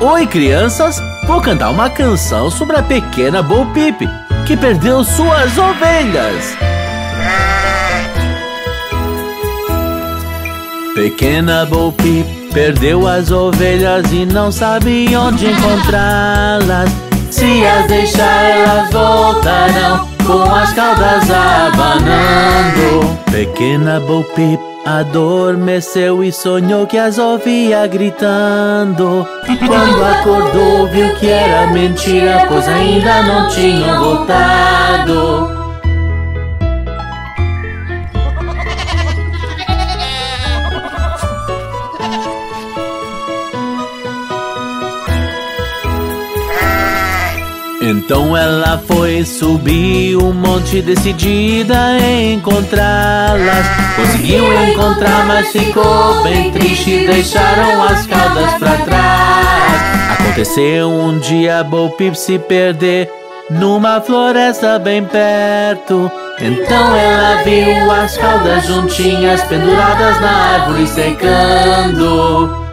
Oi, crianças! Vou cantar uma canção sobre a pequena Bo Peep, que perdeu suas ovelhas. Pequena Bo Peep perdeu as ovelhas e não sabe onde encontrá-las. Se as deixar, elas voltarão com as caudas abanando. Pequena Bo Peep adormeceu e sonhou que as ouvia gritando. Quando acordou, viu que era mentira, pois ainda não tinham voltado. Então ela foi subir um monte decidida em encontrá-las. Conseguiu encontrar, mas ficou bem triste, deixaram as caudas pra trás. Aconteceu um dia Bo Peep se perder numa floresta bem perto. Então ela viu as caudas juntinhas penduradas na árvore secando.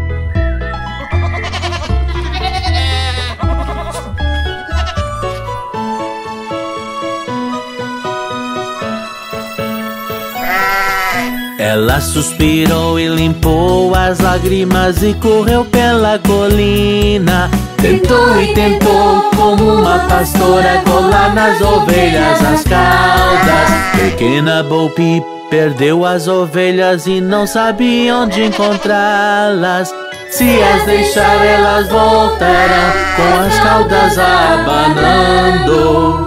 Ela suspirou e limpou as lágrimas e correu pela colina. Tentou e tentou, como uma pastora, colar nas ovelhas as caudas. Pequena Bo Peep perdeu as ovelhas e não sabia onde encontrá-las. Se as deixar, elas voltarão com as caudas abanando.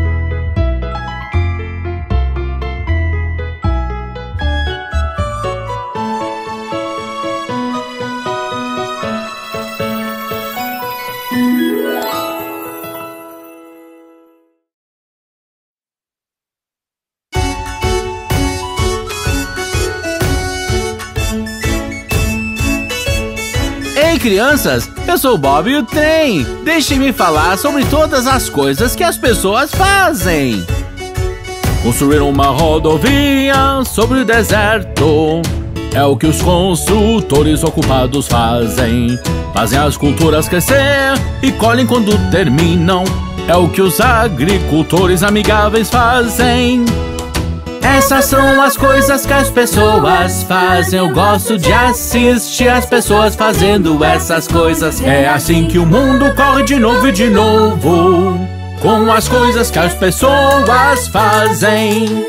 Ei, crianças, eu sou o Bob e o Trem. Deixem-me falar sobre todas as coisas que as pessoas fazem. Construir uma rodovia sobre o deserto é o que os construtores ocupados fazem. Fazem as culturas crescer e colhem quando terminam. É o que os agricultores amigáveis fazem. Essas são as coisas que as pessoas fazem. Eu gosto de assistir as pessoas fazendo essas coisas. É assim que o mundo corre de novo e de novo, com as coisas que as pessoas fazem.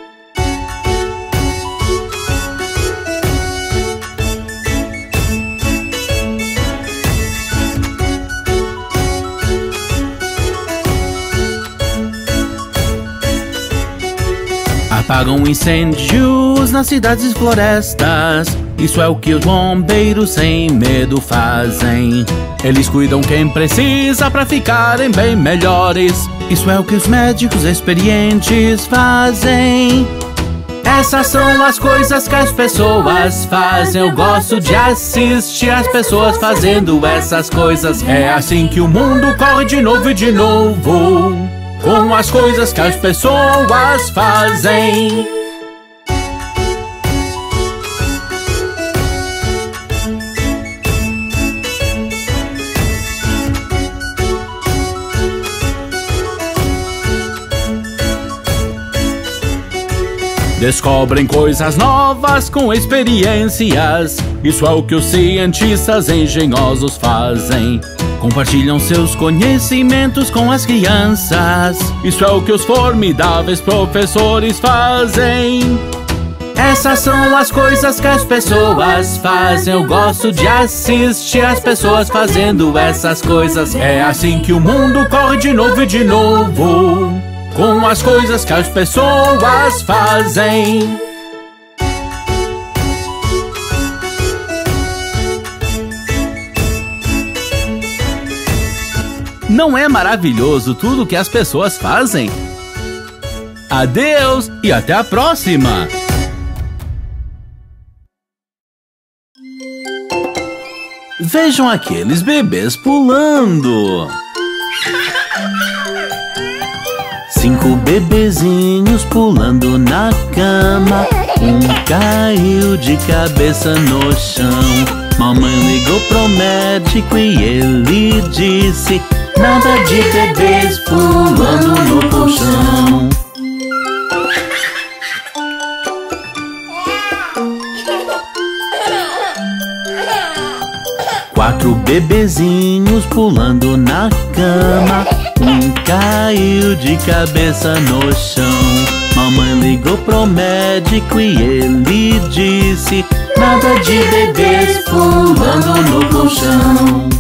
Apagam incêndios nas cidades e florestas. Isso é o que os bombeiros sem medo fazem. Eles cuidam quem precisa pra ficarem bem melhores. Isso é o que os médicos experientes fazem. Essas são as coisas que as pessoas fazem. Eu gosto de assistir as pessoas fazendo essas coisas. É assim que o mundo corre de novo e de novo, com as coisas que as pessoas fazem. Descobrem coisas novas com experiências. Isso é o que os cientistas engenhosos fazem. Compartilham seus conhecimentos com as crianças. Isso é o que os formidáveis professores fazem. Essas são as coisas que as pessoas fazem. Eu gosto de assistir as pessoas fazendo essas coisas. É assim que o mundo corre de novo e de novo, com as coisas que as pessoas fazem. Não é maravilhoso tudo que as pessoas fazem? Adeus e até a próxima! Vejam aqueles bebês pulando! 5 bebezinhos pulando na cama. Caiu de cabeça no chão. Mamãe ligou pro médico médico e ele disse: nada de bebês pulando no colchão. Quatro bebezinhos pulando na cama. Um caiu de cabeça no chão. Mamãe ligou pro médico e ele disse: nada de bebês pulando no colchão.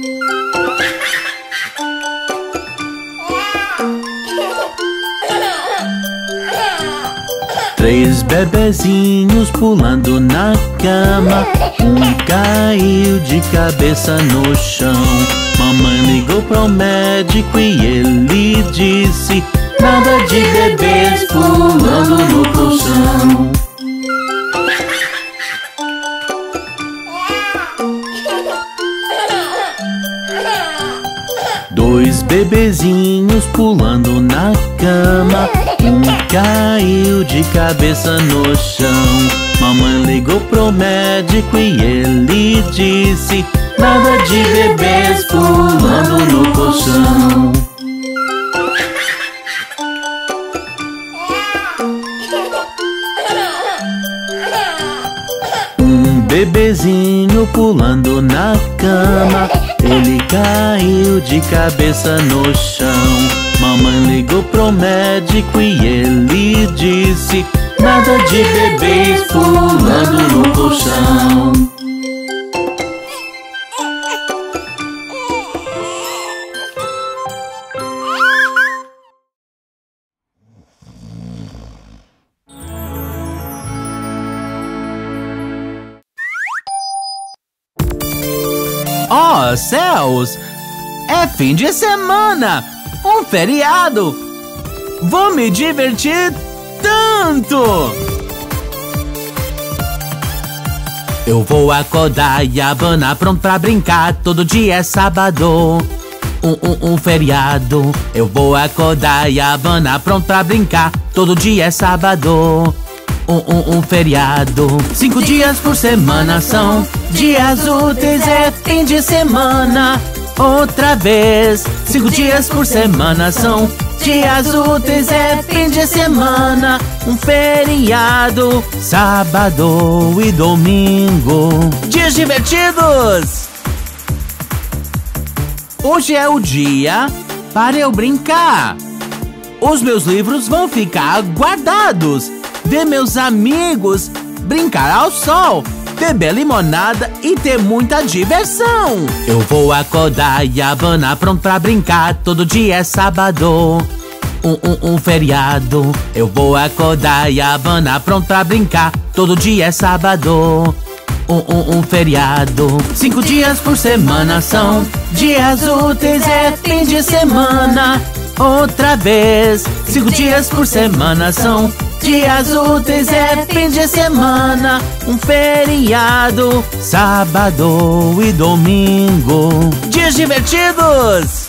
Três bebezinhos pulando na cama. Um caiu de cabeça no chão. Mamãe ligou pro médico e ele disse: nada de bebês pulando no colchão. Dois bebezinhos pulando na cama. Um caiu de cabeça no chão. Mamãe ligou pro médico e ele disse: nada de bebês pulando no colchão. Um bebezinho pulando na cama. Ele caiu de cabeça no chão. Mamãe ligou pro médico e ele disse: nada de bebês pulando no colchão. Oh, céus! É fim de semana! Um feriado! Vou me divertir tanto! Eu vou acordar e abanar pronto pra brincar. Todo dia é sábado, um feriado. Eu vou acordar e abanar pronto pra brincar. Todo dia é sábado, um feriado. 5 dias por semana são dias úteis, é fim de semana. Outra vez, 5 dias por semana são dias úteis, é fim de semana. Um feriado, sábado e domingo. Dias divertidos! Hoje é o dia para eu brincar. Os meus livros vão ficar guardados. Ver meus amigos, brincar ao sol, beber limonada e ter muita diversão. Eu vou acordar e abanar pronto pra brincar. Todo dia é sábado, um feriado. Eu vou acordar e abanar pronto pra brincar. Todo dia é sábado, um feriado. 5 dias por semana são dias úteis, é fim de semana. Outra vez, 5 dias por semana são dias úteis, é fim de semana. Um feriado, sábado e domingo. Dias divertidos!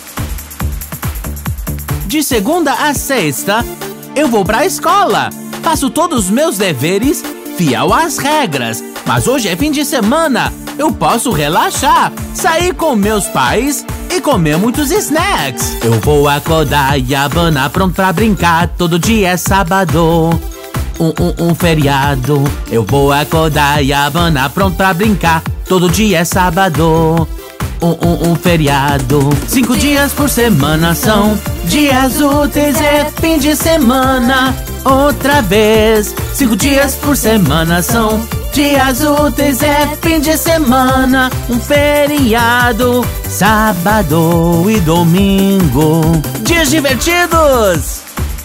De segunda a sexta, eu vou pra escola. Faço todos os meus deveres, fiel às regras. Mas hoje é fim de semana, eu posso relaxar, sair com meus pais e comer muitos snacks. Eu vou acordar e abanar pronto pra brincar. Todo dia é sábado, um feriado. Eu vou acordar e abanar pronto pra brincar. Todo dia é sábado, um feriado. 5 dias por semana são dias úteis, é fim de semana. Outra vez, 5 dias por semana são dias úteis, é fim de semana. Um feriado, sábado e domingo. Dias divertidos!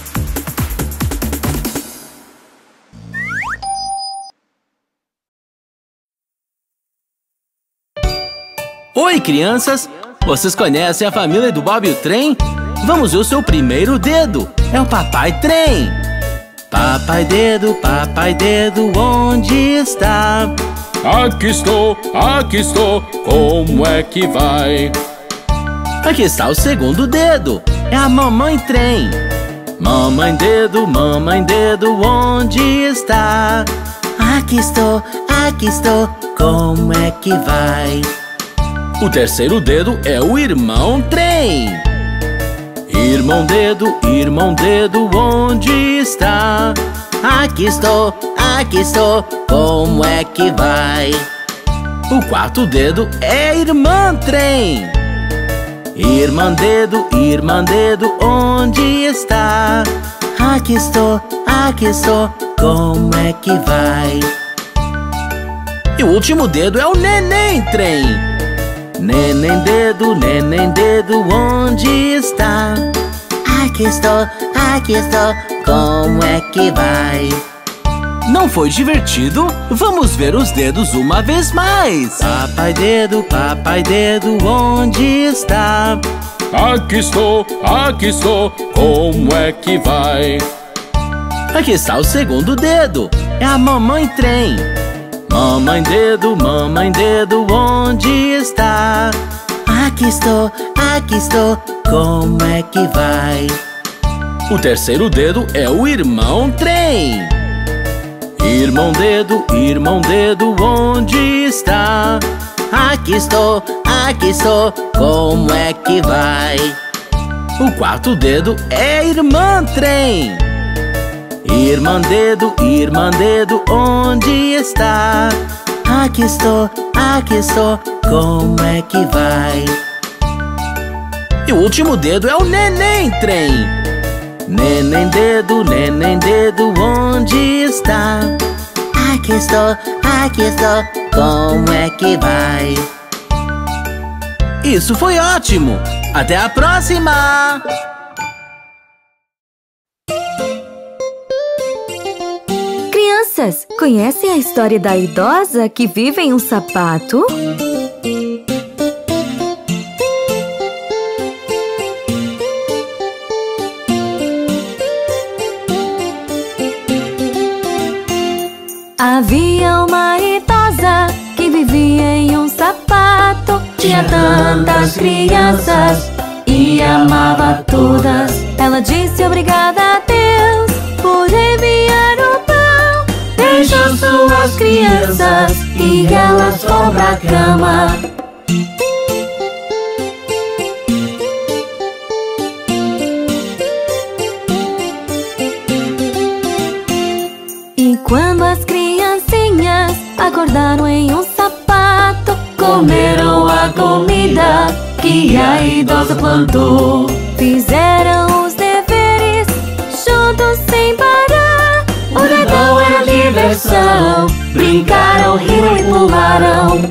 Oi, crianças! Vocês conhecem a família do Bob e o Trem? Vamos ver o seu primeiro dedo. É o Papai Trem. Papai dedo, onde está? Aqui estou, como é que vai? Aqui está o segundo dedo. É a Mamãe Trem. Mamãe dedo, onde está? Aqui estou, como é que vai? O terceiro dedo é o irmão trem. Irmão dedo, onde está? Aqui estou, como é que vai? O quarto dedo é irmã trem. Irmã dedo, onde está? Aqui estou, como é que vai? E o último dedo é o neném trem. Neném dedo, onde está? Aqui estou, como é que vai? Não foi divertido? Vamos ver os dedos uma vez mais. Papai dedo, onde está? Aqui estou, como é que vai? Aqui está o segundo dedo, é a mamãe trem. Mamãe dedo, onde está? Aqui estou, como é que vai? O terceiro dedo é o irmão trem. Irmão dedo, onde está? Aqui estou, como é que vai? O quarto dedo é irmã trem. Irmã dedo, onde está? Aqui estou, como é que vai? E o último dedo é o neném trem. Neném dedo, onde está? Aqui estou, como é que vai? Isso foi ótimo! Até a próxima! Crianças, conhecem a história da idosa que vive em um sapato? Havia uma idosa que vivia em um sapato. Tinha tantas crianças e amava todas. Ela disse obrigada a Deus por enviar o pão. Deixou suas crianças e elas foram pra cama. E quando as criancinhas acordaram em um sapato, comeram a comida que a idosa plantou. Fizeram os deveres juntos sem parar. O Natal era diversão, brincaram, riram e pularam.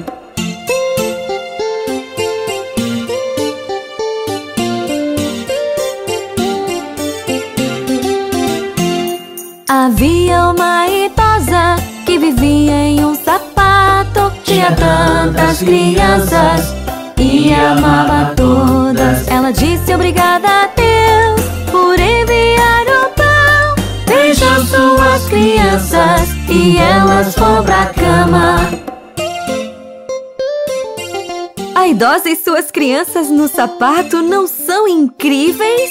Havia uma idosa que vivia em um sapato. Tinha tantas crianças e amava todas. Ela disse obrigada a Deus por enviar o pão. Deixou suas crianças e elas foram pra cama. A idosa e suas crianças no sapato não são incríveis?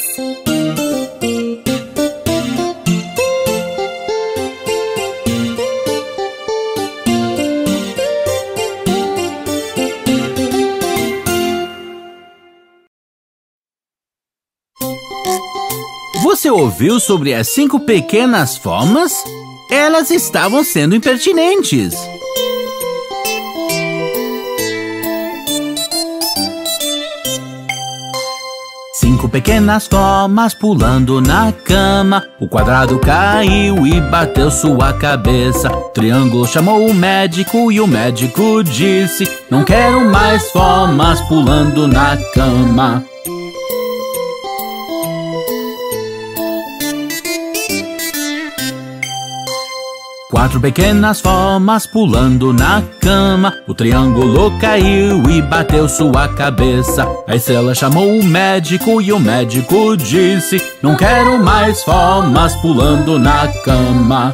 Você ouviu sobre as 5 pequenas formas? Elas estavam sendo impertinentes. Cinco pequenas formas pulando na cama. O quadrado caiu e bateu sua cabeça. O triângulo chamou o médico e o médico disse: não quero mais formas pulando na cama. 4 pequenas formas pulando na cama. O triângulo caiu e bateu sua cabeça. A estrela chamou o médico e o médico disse: não quero mais formas pulando na cama.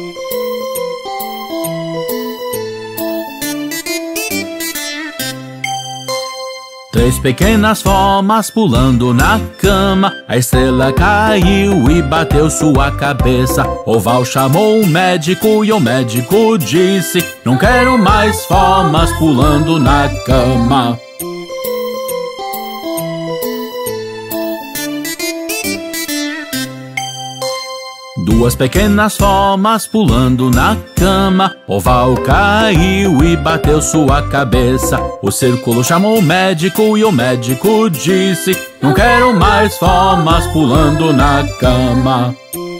Três pequenas formas pulando na cama. A estrela caiu e bateu sua cabeça. Oval chamou o médico e o médico disse: não quero mais formas pulando na cama. Duas pequenas formas pulando na cama. Oval caiu e bateu sua cabeça. O círculo chamou o médico e o médico disse: não quero mais formas pulando na cama.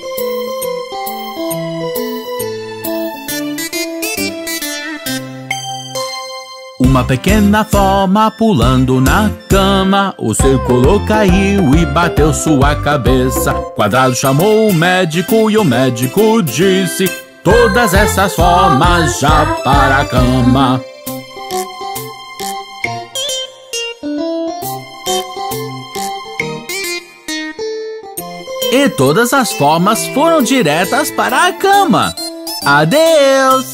Uma pequena forma pulando na cama. O círculo caiu e bateu sua cabeça. Quadrado chamou o médico e o médico disse: todas essas formas já para a cama. E todas as formas foram diretas para a cama. Adeus!